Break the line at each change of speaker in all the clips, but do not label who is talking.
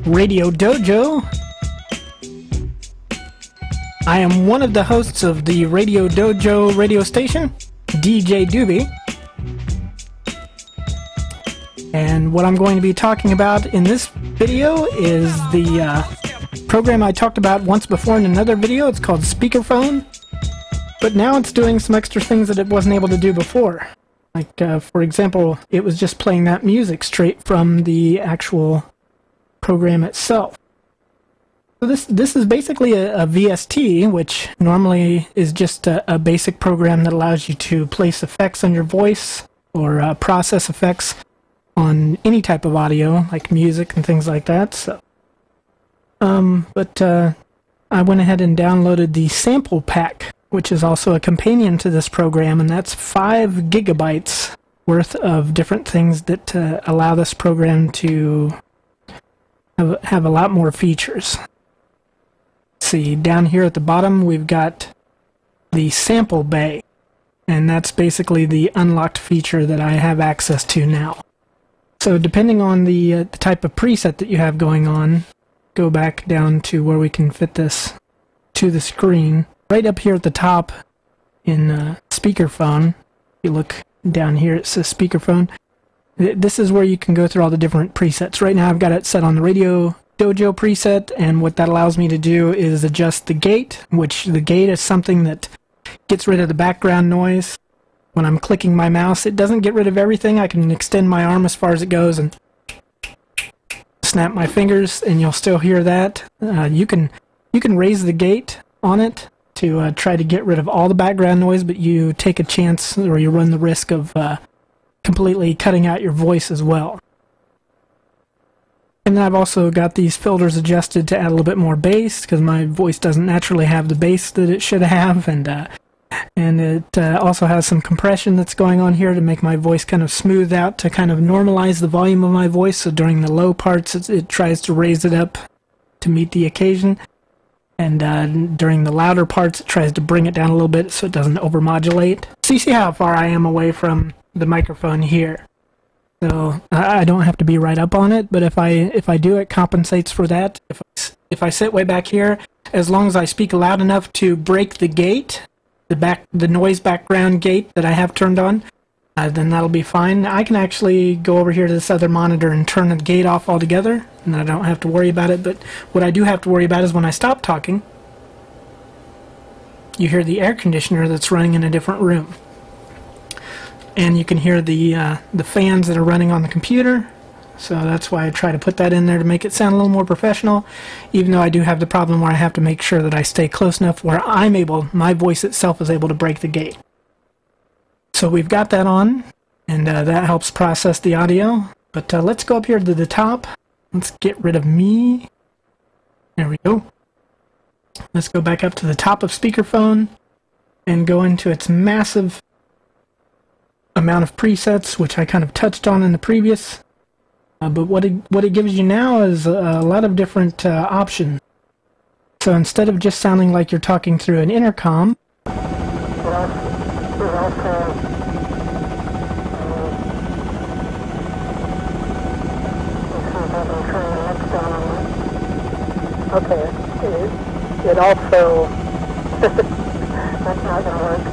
RadioDoJo. I am one of the hosts of the RadioDoJo radio station, DJ Doobie. And what I'm going to be talking about in this video is the program I talked about once before in another video. It's called SpeakerPhone, but now it's doing some extra things that it wasn't able to do before. Like, for example, it was just playing that music straight from the actual program itself. So this is basically a VST, which normally is just a basic program that allows you to place effects on your voice or process effects on any type of audio, like music and things like that. So, I went ahead and downloaded the sample pack, which is also a companion to this program, and that's 5 gigabytes worth of different things that allow this program to have a lot more features. See, down here at the bottom we've got the sample bay, and that's basically the unlocked feature that I have access to now. So depending on the type of preset that you have going on, go back down to where we can fit this to the screen. Right up here at the top in SpeakerPhone, if you look down here it says SpeakerPhone. This is where you can go through all the different presets. Right now I've got it set on the RadioDoJo preset, and what that allows me to do is adjust the gate, which the gate is something that gets rid of the background noise. When I'm clicking my mouse, it doesn't get rid of everything. I can extend my arm as far as it goes and snap my fingers, and you'll still hear that. You can raise the gate on it to try to get rid of all the background noise, but you take a chance, or you run the risk of completely cutting out your voice as well. And then I've also got these filters adjusted to add a little bit more bass, because my voice doesn't naturally have the bass that it should have, and it also has some compression that's going on here to make my voice kind of smooth out, to kind of normalize the volume of my voice. So during the low parts it tries to raise it up to meet the occasion, and during the louder parts it tries to bring it down a little bit so it doesn't overmodulate. So you see how far I am away from the microphone here. So I don't have to be right up on it, but if I do, it compensates for that. If I sit way back here, as long as I speak loud enough to break the gate, the noise background gate that I have turned on, then that'll be fine. I can actually go over here to this other monitor and turn the gate off altogether, and I don't have to worry about it. But what I do have to worry about is when I stop talking, you hear the air conditioner that's running in a different room. And you can hear the fans that are running on the computer, so that's why I try to put that in there to make it sound a little more professional, even though I do have the problem where I have to make sure that I stay close enough where my voice itself is able to break the gate. So we've got that on, and that helps process the audio. But let's go up here to the top. Let's get rid of me. There we go. Let's go back up to the top of SpeakerPhone and go into its massive amount of presets, which I kind of touched on in the previous. But what it gives you now is a lot of different options. So instead of just sounding like you're talking through an intercom,
okay, it also that's not gonna work.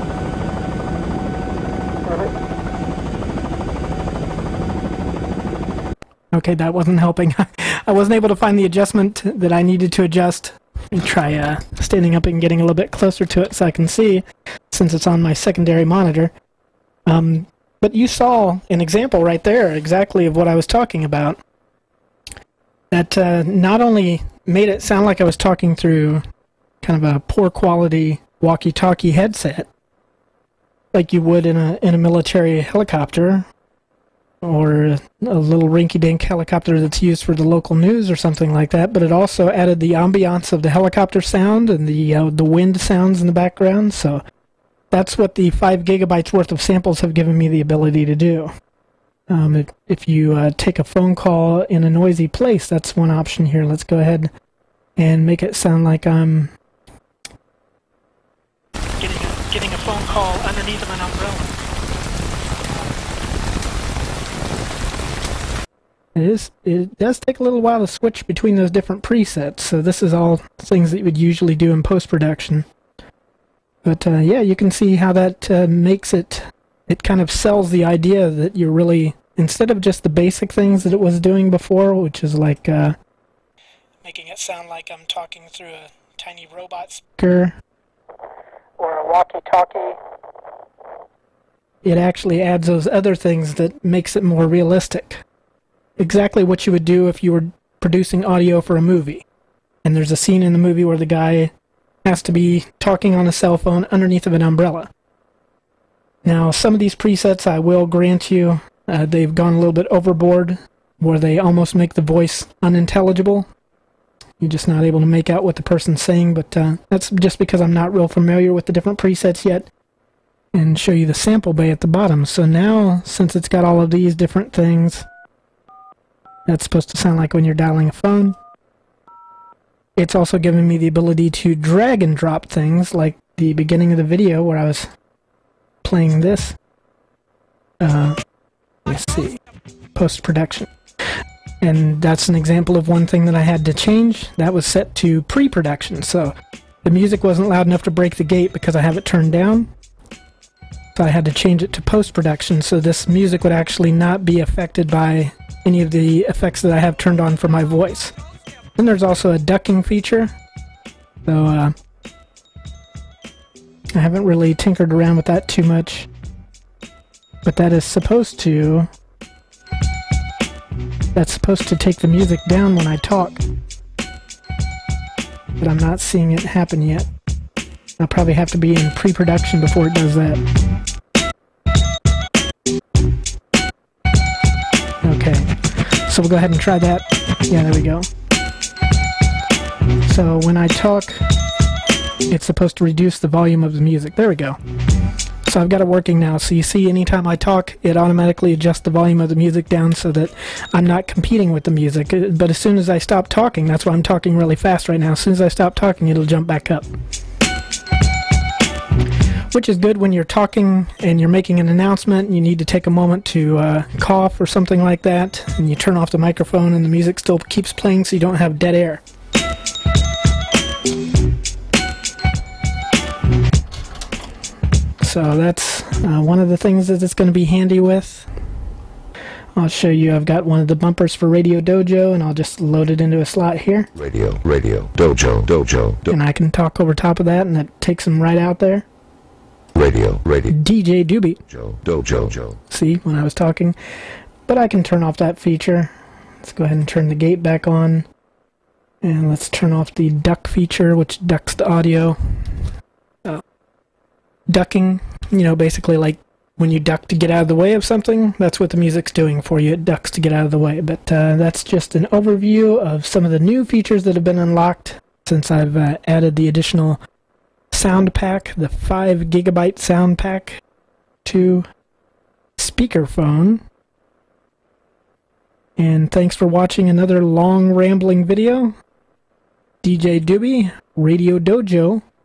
Okay, that wasn't helping. I wasn't able to find the adjustment that I needed to adjust. Let me try standing up and getting a little bit closer to it so I can see, since it's on my secondary monitor. But you saw an example right there exactly of what I was talking about. That not only made it sound like I was talking through kind of a poor quality walkie-talkie headset, like you would in a military helicopter, or a little rinky-dink helicopter that's used for the local news or something like that, but it also added the ambiance of the helicopter sound and the wind sounds in the background. So that's what the 5 gigabytes worth of samples have given me the ability to do. If you take a phone call in a noisy place, that's one option here. Let's go ahead and make it sound like I'm getting a phone call underneath of an umbrella. It does take a little while to switch between those different presets, so this is all things that you would usually do in post-production. But yeah, you can see how that makes it kind of sells the idea that you're really, instead of just the basic things that it was doing before, which is like making it sound like I'm talking through a tiny robot speaker
or a walkie-talkie.
It actually adds those other things that makes it more realistic. Exactly what you would do if you were producing audio for a movie. And there's a scene in the movie where the guy has to be talking on a cell phone underneath of an umbrella. Now, some of these presets, I will grant you, they've gone a little bit overboard, where they almost make the voice unintelligible. You're just not able to make out what the person's saying, but that's just because I'm not real familiar with the different presets yet. And show you the sample bay at the bottom. So now, since it's got all of these different things, that's supposed to sound like when you're dialing a phone. It's also giving me the ability to drag and drop things, like the beginning of the video where I was playing this. Let's see, post-production. And that's an example of one thing that I had to change. That was set to pre-production, so the music wasn't loud enough to break the gate because I have it turned down. So I had to change it to post-production, so this music would actually not be affected by any of the effects that I have turned on for my voice. And there's also a ducking feature, so I haven't really tinkered around with that too much. But that is supposed to... That's supposed to take the music down when I talk. But I'm not seeing it happen yet. I'll probably have to be in pre-production before it does that. Okay, so we'll go ahead and try that. Yeah, there we go. So when I talk, it's supposed to reduce the volume of the music. There we go. So I've got it working now. So you see, anytime I talk, it automatically adjusts the volume of the music down so that I'm not competing with the music. But as soon as I stop talking, that's why I'm talking really fast right now. As soon as I stop talking, it'll jump back up. Which is good when you're talking and you're making an announcement and you need to take a moment to cough or something like that, and you turn off the microphone and the music still keeps playing so you don't have dead air. So that's one of the things that it's going to be handy with. I'll show you, I've got one of the bumpers for RadioDoJo, and I'll just load it into a slot here.
RadioDoJo.
And I can talk over top of that, and it takes them right out there.
Radio.
DJ Doobie.
DoJo.
See, when I was talking. But I can turn off that feature. Let's go ahead and turn the gate back on. And let's turn off the duck feature, which ducks the audio. Ducking, you know, basically like when you duck to get out of the way of something, that's what the music's doing for you. It ducks to get out of the way. But that's just an overview of some of the new features that have been unlocked since I've added the additional sound pack, the 5 GB sound pack to SpeakerPhone. And thanks for watching another long rambling video. DJ Doobie, RadioDoJo.